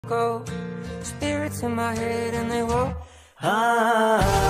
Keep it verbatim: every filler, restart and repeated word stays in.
go. Spirits in my head and they walk. Ah.